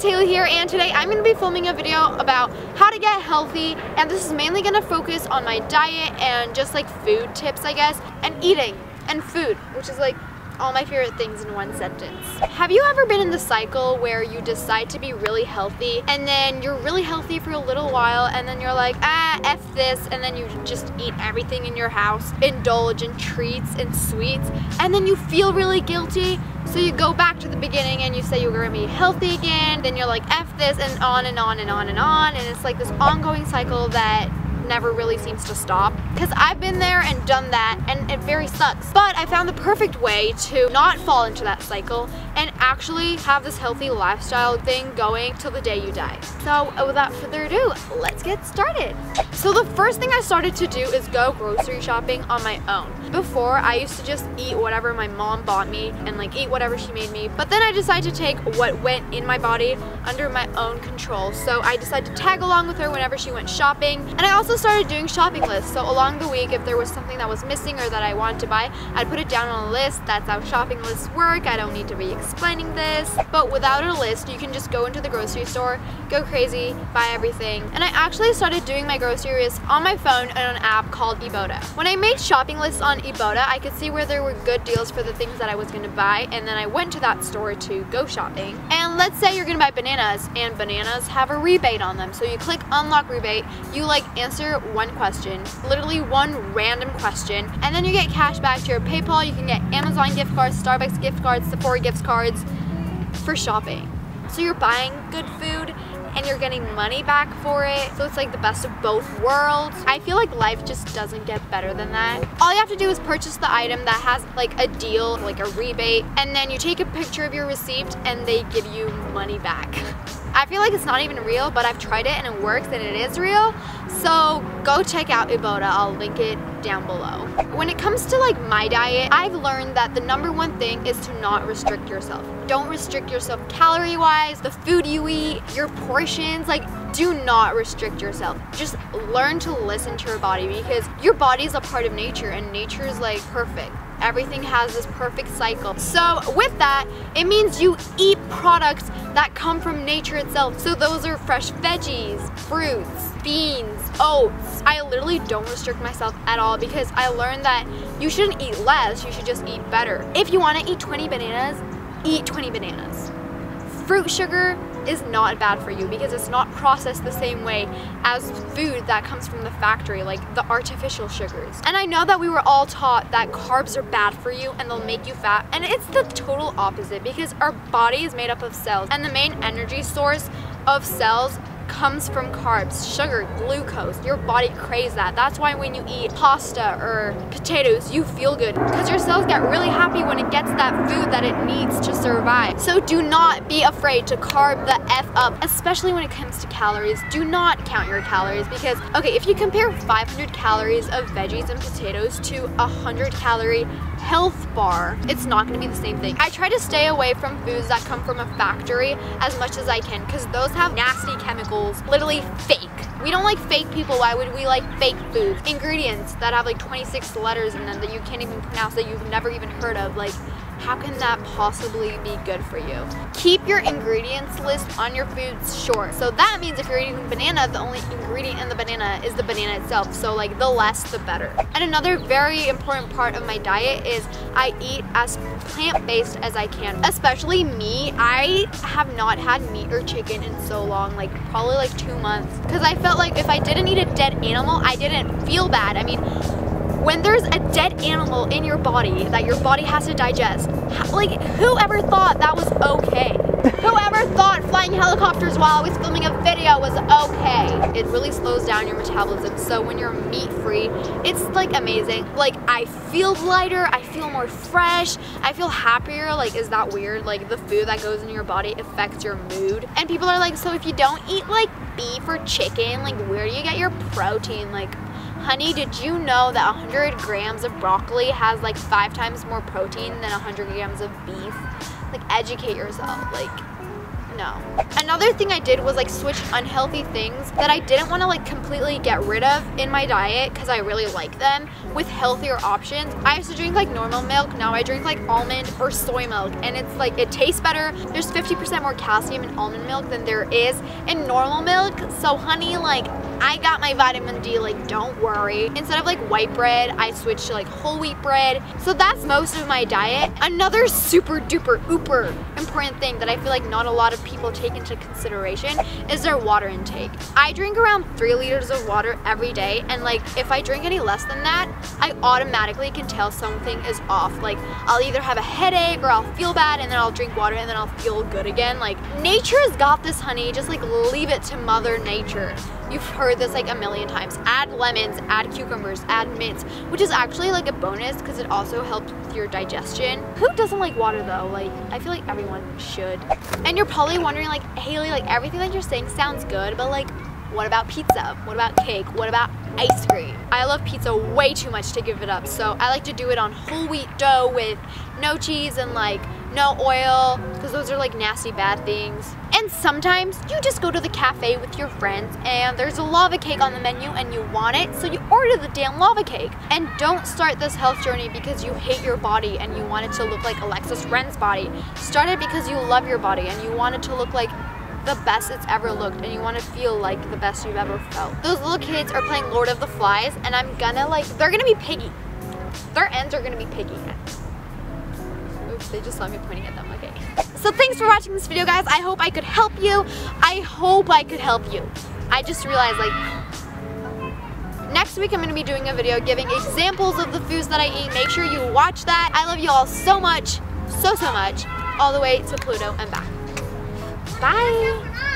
Hailey here, and today I'm going to be filming a video about how to get healthy, and this is mainly going to focus on my diet and just like food tips, I guess, and eating and food, which is like all my favorite things in one sentence. Have you ever been in the cycle where you decide to be really healthy and then you're really healthy for a little while and then you're like, F this, and then you just eat everything in your house, indulge in treats and sweets, and then you feel really guilty, so you go back to the beginning and you say you're gonna be healthy again, then you're like, F this, and on and on and on and on, and it's like this ongoing cycle that never really seems to stop. Because I've been there and done that, and it very sucks. But I found the perfect way to not fall into that cycle and actually have this healthy lifestyle thing going till the day you die. So without further ado, let's get started. So the first thing I started to do is go grocery shopping on my own. Before, I used to just eat whatever my mom bought me and like eat whatever she made me, but then I decided to take what went in my body under my own control. So I decided to tag along with her whenever she went shopping, and I also started doing shopping lists. So along the week, if there was something that was missing or that I wanted to buy, I'd put it down on a list. That's how shopping lists work. I don't need to be explaining this, but without a list, you can just go into the grocery store, go crazy, buy everything. And I actually started doing my grocery lists on my phone on an app called Ibotta. When I made shopping lists on Ibotta, I could see where there were good deals for the things that I was gonna buy, and then I went to that store to go shopping. And let's say you're gonna buy bananas, and bananas have a rebate on them. So you click unlock rebate, you like answer one question, literally one random question, and then you get cash back to your PayPal. You can get Amazon gift cards, Starbucks gift cards, Sephora gift cards for shopping. So you're buying good food and you're getting money back for it. So it's like the best of both worlds. I feel like life just doesn't get better than that. All you have to do is purchase the item that has like a deal, like a rebate, and then you take a picture of your receipt and they give you money back. I feel like it's not even real, but I've tried it and it works and it is real. So go check out Ibotta, I'll link it down below. When it comes to like my diet, I've learned that the #1 thing is to not restrict yourself. Don't restrict yourself calorie-wise, the food you eat, your portions, like do not restrict yourself. Just learn to listen to your body, because your body is a part of nature and nature is like perfect. Everything has this perfect cycle. So with that, it means you eat products that come from nature itself. So those are fresh veggies, fruits, beans, oats. I literally don't restrict myself at all, because I learned that you shouldn't eat less, you should just eat better. If you want to eat 20 bananas, eat 20 bananas. Fruit sugar is not bad for you because it's not processed the same way as food that comes from the factory, like the artificial sugars. And I know that we were all taught that carbs are bad for you and they'll make you fat, and it's the total opposite, because our body is made up of cells, and the main energy source of cells comes from carbs, sugar, glucose. Your body craves that. That's why when you eat pasta or potatoes, you feel good, because your cells get really happy when it gets that food that it needs to survive. So do not be afraid to carb the F up, especially when it comes to calories. Do not count your calories, because, okay, if you compare 500 calories of veggies and potatoes to a 100-calorie health bar, it's not gonna be the same thing. I try to stay away from foods that come from a factory as much as I can, because those have nasty chemicals, literally fake. We don't like fake people. Why would we like fake foods? Ingredients that have like 26 letters in them that you can't even pronounce, that you've never even heard of. Like, how can that possibly be good for you? Keep your ingredients list on your foods short. So that means if you're eating banana, the only ingredient in the banana is the banana itself. So like the less, the better. And another very important part of my diet is I eat as plant-based as I can. Especially me, I have not had meat or chicken in so long, like probably like 2 months. Because I felt like if I didn't eat a dead animal, I didn't feel bad. I mean, when there's a dead animal in your body that your body has to digest, like whoever thought that was okay? Whoever thought flying helicopters while I was filming a video was okay? It really slows down your metabolism, so when you're meat-free, it's like amazing. Like, I feel lighter, I feel more fresh, I feel happier. Like, is that weird? Like, the food that goes in your body affects your mood. And people are like, so if you don't eat like beef or chicken, like where do you get your protein? Like, honey, did you know that 100 grams of broccoli has like 5 times more protein than 100 grams of beef? Like, educate yourself. Like, no. Another thing I did was like switch unhealthy things that I didn't want to like completely get rid of in my diet because I really like them with healthier options. I used to drink like normal milk. Now I drink like almond or soy milk, and it's like, it tastes better. There's 50% more calcium in almond milk than there is in normal milk. So honey, like, I got my vitamin D, like, don't worry. Instead of like white bread, I switched to like whole wheat bread. So that's most of my diet. Another super duper uber important thing that I feel like not a lot of people take into consideration is their water intake. I drink around 3 liters of water every day, and like if I drink any less than that, I automatically can tell something is off. Like I'll either have a headache or I'll feel bad, and then I'll drink water and then I'll feel good again. Like nature has got this, honey. Just like leave it to Mother Nature. You've heard this like a million times. Add lemons, add cucumbers, add mints, which is actually like a bonus because it also helps with your digestion. Who doesn't like water though? Like, I feel like everyone should. And you're probably wondering like, Hailey, like everything that you're saying sounds good, but like, what about pizza? What about cake? What about ice cream? I love pizza way too much to give it up, so I like to do it on whole wheat dough with no cheese and like no oil, because those are like nasty bad things. And sometimes you just go to the cafe with your friends and there's a lava cake on the menu and you want it, so you order the damn lava cake. And don't start this health journey because you hate your body and you want it to look like Alexis Ren's body. Start it because you love your body and you want it to look like the best it's ever looked, and you want to feel like the best you've ever felt. Those little kids are playing Lord of the Flies, and I'm gonna like, they're gonna be piggy. Their ends are gonna be piggy. Oops, they just saw me pointing at them, okay. So thanks for watching this video, guys. I hope I could help you. I hope I could help you. I just realized, like, next week I'm gonna be doing a video giving examples of the foods that I eat. Make sure you watch that. I love you all so much, so much, all the way to Pluto and back. Bye.